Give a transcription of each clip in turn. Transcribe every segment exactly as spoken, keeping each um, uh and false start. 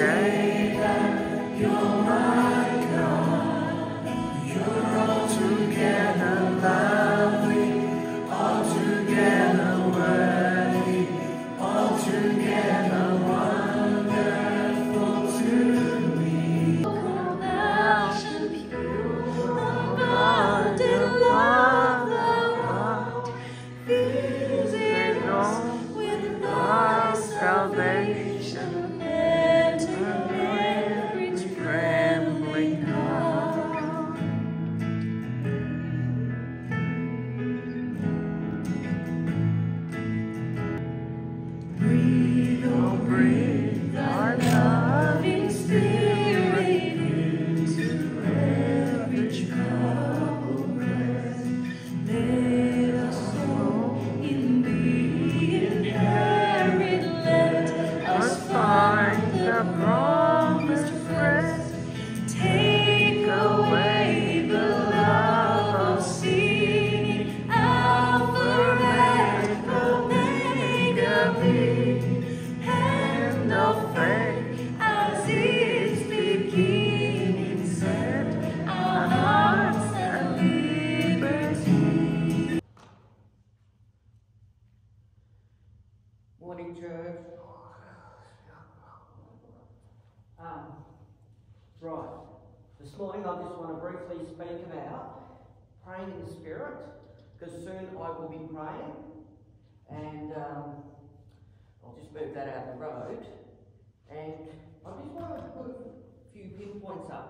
say that you're my God. You're altogether lovely, altogether worthy, altogether wonderful to me. Compassion pure, abundant love, thou art, visible with thy salvation, and in every trembling heart. Breathe, oh breathe thy loving spirit into every troubled breast. Let us all in thee inherit, let us find the promised rest. Take away the love of sin, Alpha and Omega be, and of faith as its beginning set our hearts at liberty. Morning, church. Um, right. This morning I just want to briefly speak about praying in the Spirit, because soon I will be praying, and um, I'll just move that out of the road. And I just want to put a few pinpoints up.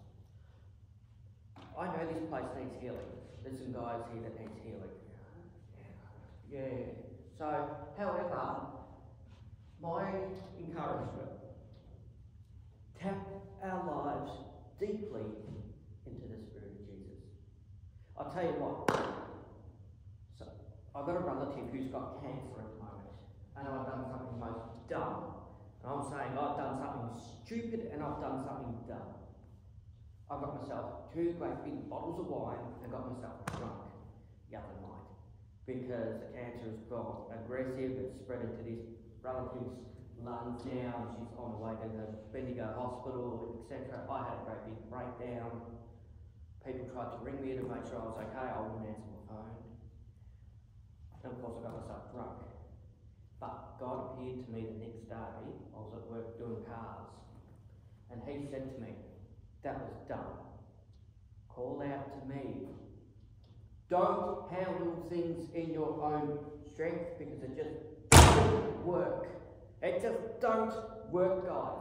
I know this place needs healing. There's some guys here that needs healing. Yeah. So, however, my encouragement, tap our lives deeply into the Spirit of Jesus. I'll tell you what, so I've got a relative who's got cancer at the moment, and I've done something most dumb. And I'm saying I've done something stupid and I've done something dumb. I got myself two great big bottles of wine and got myself drunk the other night, because the cancer has gone aggressive. It's spread into this relative's lungs now. She's on the way to the Bendigo Hospital, et cetera. I had a great big breakdown. People tried to ring me to make sure I was okay. I wouldn't answer my phone. And of course I got myself drunk. But God appeared to me the next day. I was at work doing cars. And he said to me, that was dumb. Call out to me. Don't handle things in your own strength, because it just doesn't work. It just don't work, guys.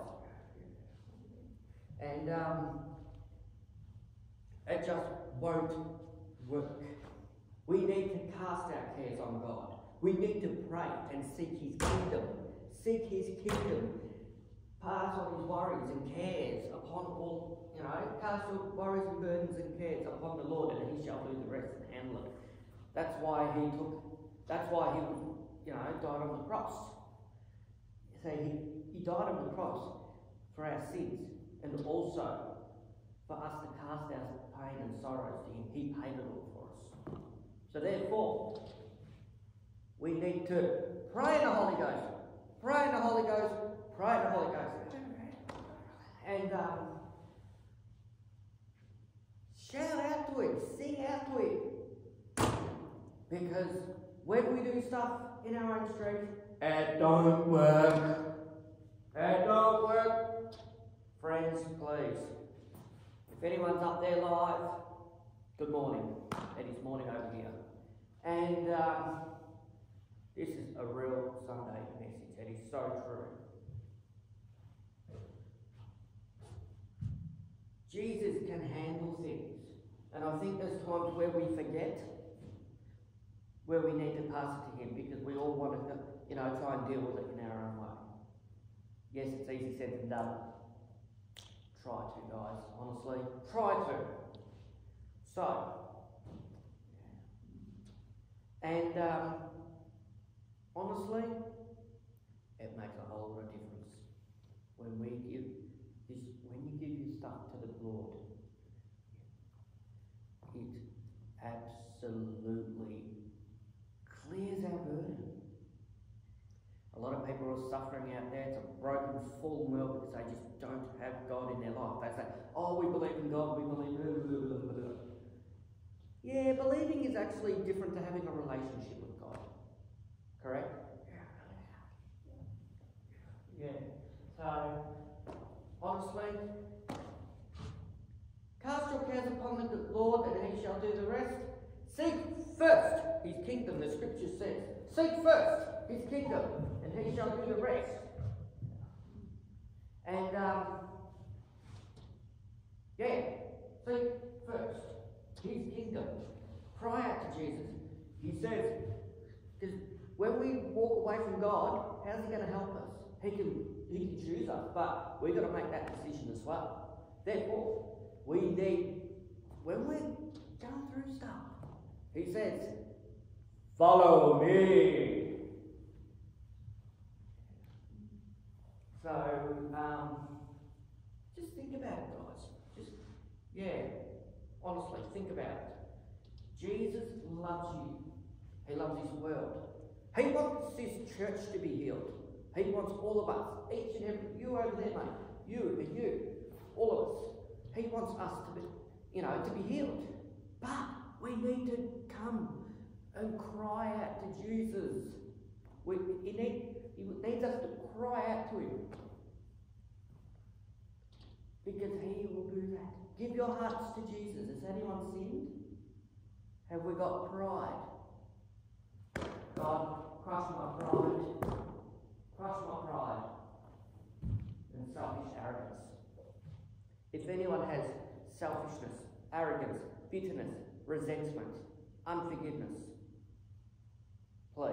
And um, it just won't work. We need to cast our cares on God. We need to pray and seek his kingdom. Seek his kingdom. Pass on his worries and cares upon all, you know, cast your worries and burdens and cares upon the Lord, and he shall do the rest and handle it. That's why he took, that's why he, you know, died on the cross. So he, he died on the cross for our sins, and also for us to cast our pain and sorrows to him. He paid it all for us. So therefore, we need to pray in the Holy Ghost. Pray in the Holy Ghost. Pray in the Holy Ghost. And um, shout out to him. Sing out to him. Because when we do stuff in our own strength, it don't work. It don't work. Friends, please. If anyone's up there live, good morning. It is morning over here. And um, this is a real Sunday message. It is so true. Jesus can handle things. And I think there's times where we forget, where we need to pass it to him, because we all want to, you know, try and deal with it in our own way. Yes, it's easy said than done. Try to, guys, honestly. Try to. So, and um, honestly, it makes a whole lot of difference when we give this, when you give your stuff to the Lord. It absolutely clears our burden. A lot of people are suffering out there. It's a broken, fallen fallen well because they just don't have God in their life. They say, oh, we believe in God, we believe... Blah, blah, blah, blah, blah. Yeah, believing is actually different to having a relationship with God. Correct? Yeah. So, honestly, cast your cares upon the Lord and he shall do the rest. Seek first his kingdom, the scripture says. Seek first his kingdom and he shall do the rest. And, um, yeah, seek first his kingdom. Cry out to Jesus. He says, because when we walk away from God, how's he going to help us? He can, he can choose us, but we've got to make that decision as well. Therefore, we need, when we're going through stuff, he says, follow me. So, um, just think about it, guys. Just, yeah, honestly, think about it. Jesus loves you. He loves his world. He wants this church to be healed. He wants all of us, each and every, you over there, mate, you and you, all of us. He wants us to be, you know, to be healed. But we need to come and cry out to Jesus. We, he, need, he needs us to cry out to him. Because he will do that. Give your hearts to Jesus. Has anyone sinned? Have we got pride? God, crush my pride. Crush my pride. And selfish arrogance. If anyone has selfishness, arrogance, bitterness, resentment, unforgiveness, please.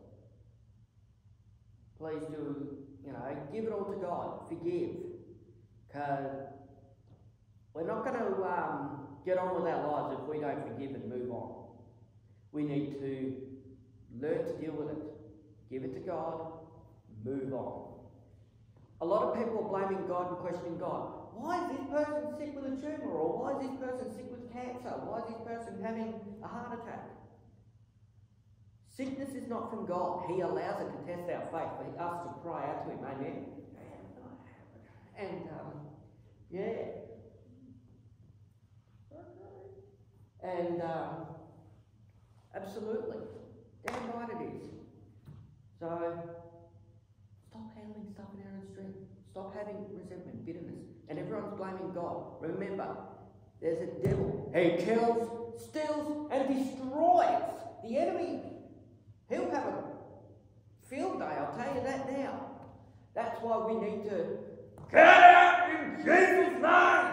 Please do, you know, give it all to God. Forgive. Because we're not going to um, get on with our lives if we don't forgive and move on. We need to learn to deal with it. Give it to God. Move on. A lot of people are blaming God and questioning God. Why is this person sick with a tumour? Or why is this person sick with cancer? Why is this person having a heart attack? Sickness is not from God. He allows it to test our faith for us to cry out to him. Amen? And, um, yeah. And, um, absolutely. Damn right it is. So, stop handling stuff in our own strength. Stop having resentment, bitterness. And everyone's blaming God. Remember, there's a devil. He kills, steals, and destroys. The enemy, he'll have a field day, I'll tell you that now. That's why we need to get out in Jesus' name.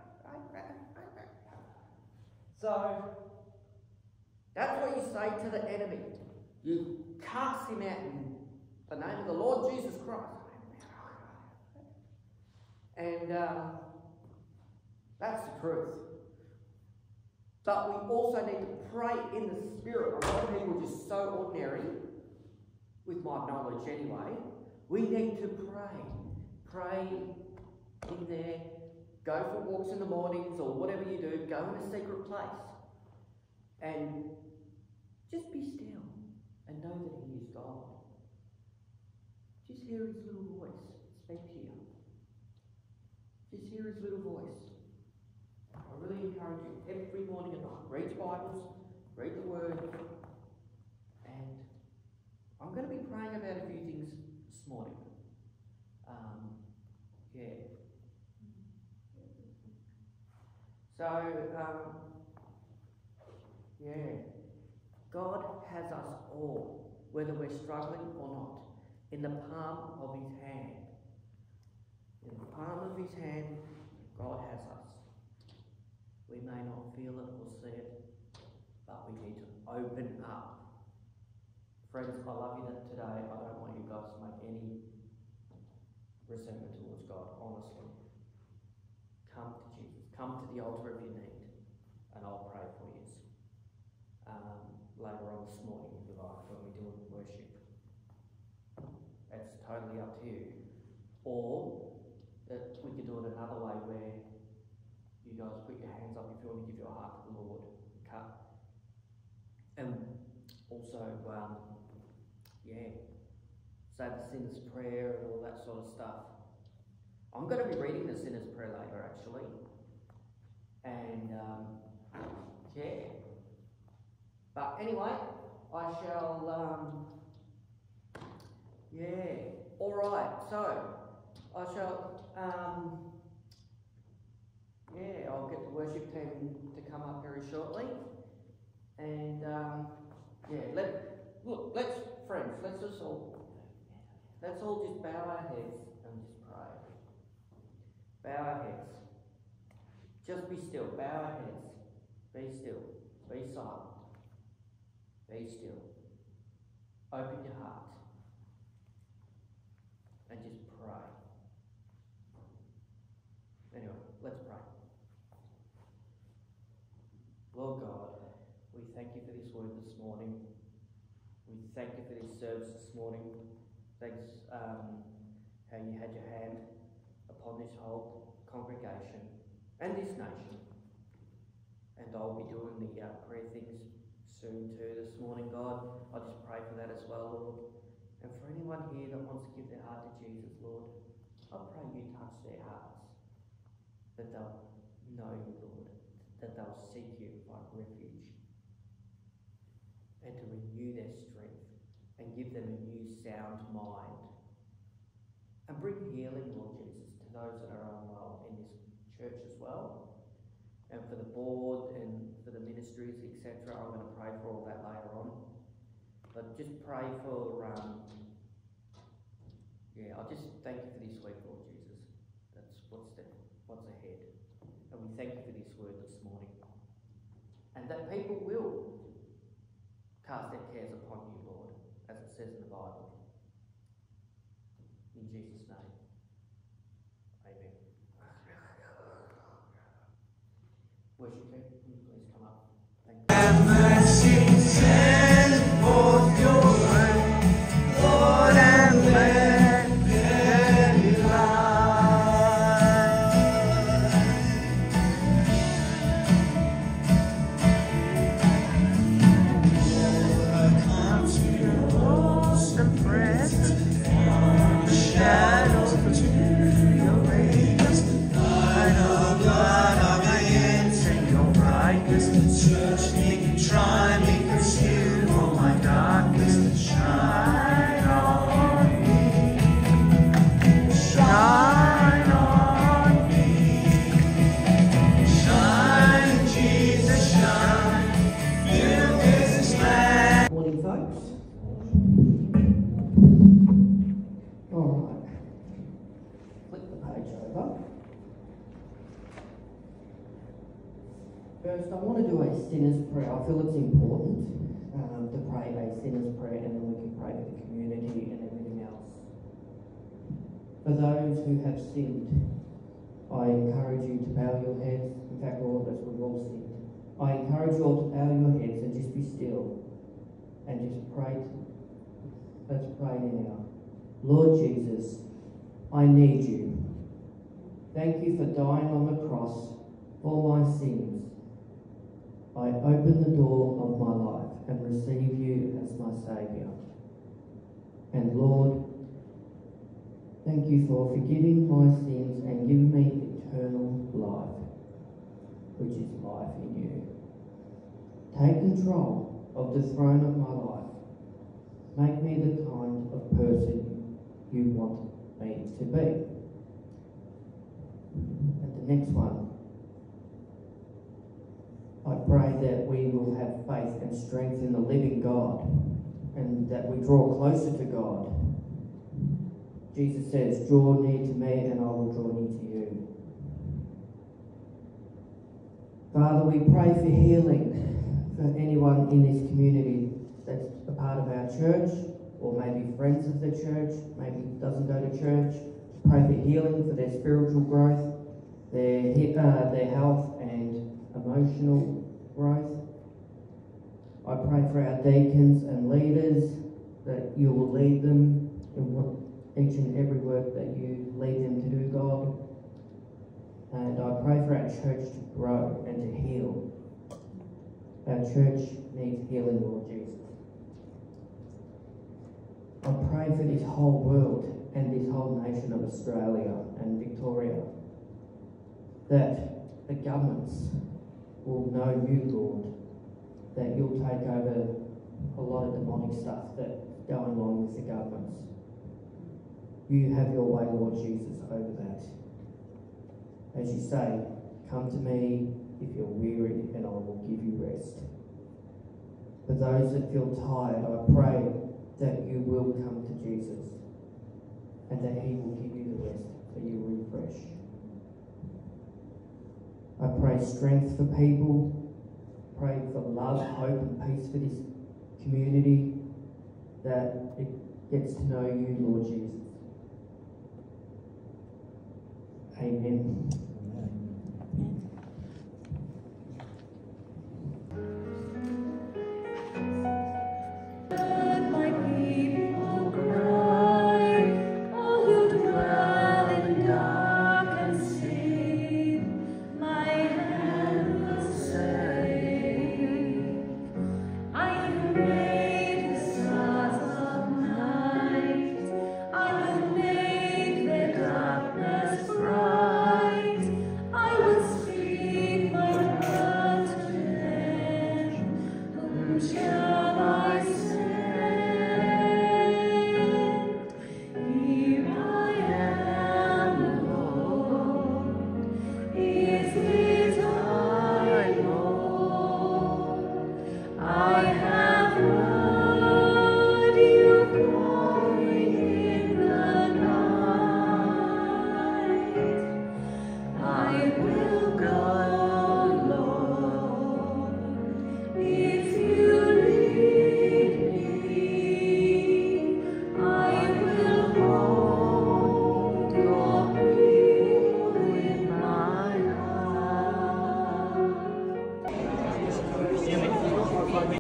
So, that's what you say to the enemy. You cast him out in the name of the Lord Jesus Christ. And um, that's the truth. But we also need to pray in the Spirit. A lot of people are just so ordinary, with my knowledge anyway. We need to pray. Pray in there. Go for walks in the mornings or whatever you do. Go in a secret place. And just be still and know that he is God. Just hear his little voice speak to you. Just hear his little voice. I really encourage you every morning and night. Read your Bibles, read the Word. And I'm going to be praying about a few things this morning. Um, yeah. So, um, yeah. God has us all, whether we're struggling or not, in the palm of his hand. In the palm of his hand, God has us. We may not feel it or see it, but we need to open up. Friends, I love you today. I don't want you guys to make any resentment towards God, honestly. Come to Jesus. Come to the altar if you need, and I'll pray for you. Um, later on this morning, if you like, when we do worship. It's totally up to you. Or that we could do it another way where you guys put your hands up if you want to give your heart to the Lord. Cut. And also, um, yeah, say the sinner's prayer and all that sort of stuff. I'm going to be reading the Sinner's Prayer later, actually. And, um, yeah. But anyway, I shall, um, yeah. All right, so I shall, um, yeah, I'll get the worship team to come up very shortly. And, um, yeah, let, look, let's, friends, let's just all, let's all just bow our heads and just pray. Bow our heads. Just be still, bow our heads. Be still, be silent. Be still. Open your heart. And just pray. Anyway, let's pray. Lord God, we thank you for this word this morning. We thank you for this service this morning. Thanks um, how you had your hand upon this whole congregation and this nation. And I'll be doing the uh, prayer things soon too this morning, God. I just pray for that as well, Lord. And for anyone here that wants to give their heart to Jesus, Lord, I pray you touch their hearts, that they'll know you, Lord, that they'll seek you and find refuge, and to renew their strength and give them a new sound mind. And bring healing, Lord Jesus, to those that are unwell in this church as well. And for the board and for the ministries, et cetera, I'm going to pray for all that later on. But just pray for, um, yeah, I'll just thank you for this week, Lord Jesus. That's what's the, what's ahead. And we thank you for this word this morning. And that people will cast their cares upon you, Lord, as it says in the Bible. In Jesus' name, amen. Worship team, can you please come up? Thank you. Have mercy, send forth your word, Lord, and let there be light. Lord, I come to your awesome presence, from the shadow to your radiance, light of God of my ends and your brightness. Search me, can try me, consume all my darkness, and shine on me, shine on me, shine, Jesus, shine, fill this land. Morning, folks. All right. Flip the page over. First, I want to do a sinner's prayer. I feel it's important um, to pray a sinner's prayer, and then we can pray for the community and everything else. For those who have sinned, I encourage you to bow your heads. In fact, all of us, we've all sinned. I encourage you all to bow your heads and just be still and just pray. Let's pray now. Lord Jesus, I need you. Thank you for dying on the cross for my sins. I open the door of my life and receive you as my Saviour. And Lord, thank you for forgiving my sins and giving me eternal life, which is life in you. Take control of the throne of my life. Make me the kind of person you want me to be. And the next one, I pray that we will have faith and strength in the living God, and that we draw closer to God. Jesus says, draw near to me and I will draw near to you. Father, we pray for healing for anyone in this community that's a part of our church, or maybe friends of the church, maybe doesn't go to church. Pray for healing for their spiritual growth, their, uh, their health and emotional growth. I pray for our deacons and leaders, that you will lead them in what, each and every work that you lead them to do, God. And I pray for our church to grow and to heal. Our church needs healing, Lord Jesus. I pray for this whole world and this whole nation of Australia and Victoria that the governments will know you, Lord, that you'll take over a lot of demonic stuff that's going on with the governments. You have your way, Lord Jesus, over that. As you say, come to me if you're weary and I will give you rest. For those that feel tired, I pray that you will come to Jesus and that he will give you the rest, that you will refresh. I pray strength for people, pray for love, hope and peace for this community, that it gets to know you, Lord Jesus. Amen.